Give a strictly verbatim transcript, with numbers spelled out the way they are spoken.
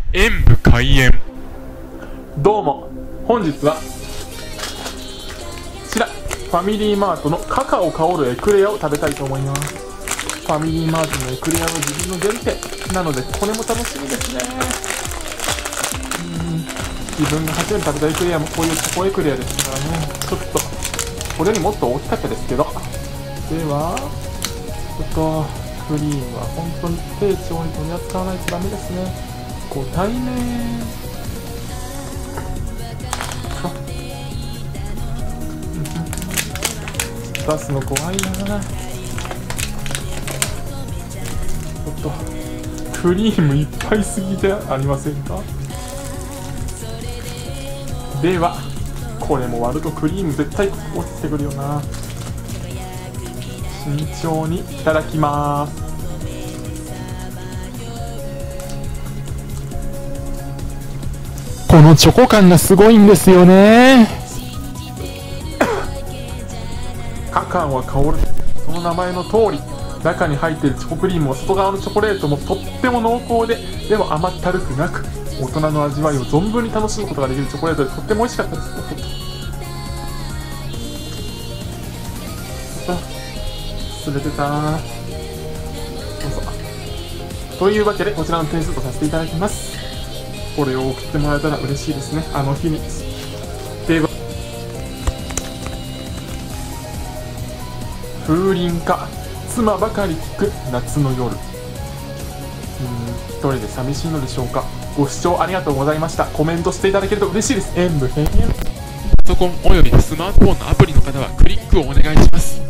演武開演。 どうも、本日はこちらファミリーマートのカカオ香るエクレアを食べたいと思います。ファミリーマートのエクレアは自分の限定なので、これも楽しみですね。うん、自分が初めて食べたエクレアもこういうチョコエクレアでしたからね、ちょっとこれにもっと大きかったですけど。ではちょっとクリームは本当に丁重に取り扱わないとダメですね。ご対面出すの怖いな。ちょっとクリームいっぱいすぎてありませんか。ではこれも割るとクリーム絶対落ちてくるよな。慎重にいただきます。 このチョコ感がすごいんですよね。 カカオは香る、その名前の通り、中に入っているチョコクリームは外側のチョコレートもとっても濃厚で、でも甘ったるくなく、大人の味わいを存分に楽しむことができるチョコレートでとっても美味しかったです。すれてたー。どうぞ。というわけでこちらの点数とさせていただきます。これを送ってもらえたら嬉しいですね、あの日に。では風鈴か妻ばかり聞く夏の夜。うーん、一人で寂しいのでしょうか。ご視聴ありがとうございました。コメントしていただけると嬉しいです。演武閉園。 パソコンおよびスマートフォンのアプリの方はクリックをお願いします。